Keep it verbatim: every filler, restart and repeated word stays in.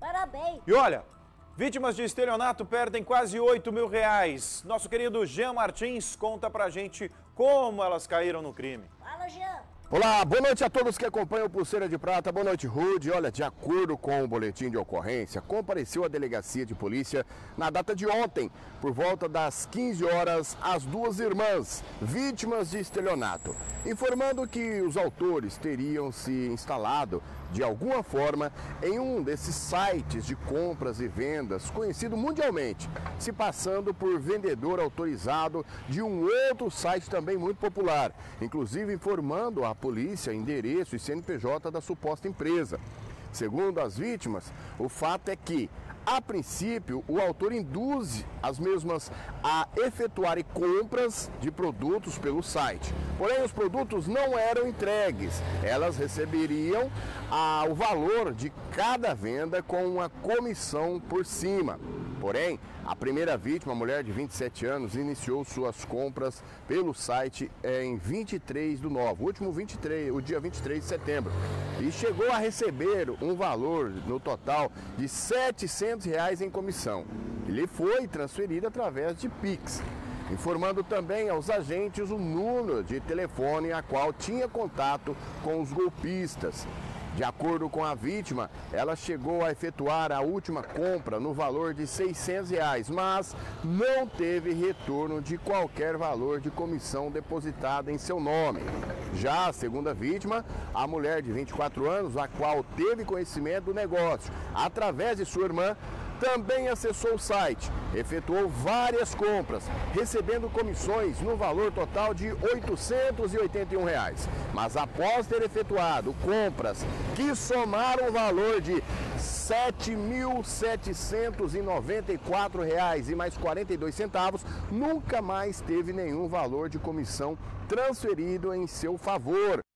Parabéns. E olha, vítimas de estelionato perdem quase oito mil reais. Nosso querido Jean Martins conta pra gente como elas caíram no crime. Fala, Jean. Olá, boa noite a todos que acompanham o Pulseira de Prata. Boa noite, Rude. Olha, de acordo com o boletim de ocorrência, compareceu à delegacia de polícia na data de ontem, por volta das quinze horas, as duas irmãs, vítimas de estelionato, informando que os autores teriam se instalado de alguma forma em um desses sites de compras e vendas conhecido mundialmente, se passando por vendedor autorizado de um outro site também muito popular, inclusive informando a polícia endereço e C N P J da suposta empresa. Segundo as vítimas, o fato é que, a princípio, o autor induz as mesmas a efetuarem compras de produtos pelo site. Porém, os produtos não eram entregues. Elas receberiam ah, o valor de cada venda com uma comissão por cima. Porém, a primeira vítima, a mulher de vinte e sete anos, iniciou suas compras pelo site em vinte e três do nove, o último vinte e três, o dia vinte e três de setembro, e chegou a receber um valor no total de setecentos reais em comissão. Ele foi transferido através de Pix, informando também aos agentes o número de telefone a qual tinha contato com os golpistas. De acordo com a vítima, ela chegou a efetuar a última compra no valor de seiscentos reais, mas não teve retorno de qualquer valor de comissão depositada em seu nome. Já a segunda vítima, a mulher de vinte e quatro anos, a qual teve conhecimento do negócio através de sua irmã, também acessou o site, efetuou várias compras, recebendo comissões no valor total de oitocentos e oitenta e um reais. Mas após ter efetuado compras que somaram o valor de sete mil setecentos e noventa e quatro reais e mais quarenta e dois centavos, nunca mais teve nenhum valor de comissão transferido em seu favor.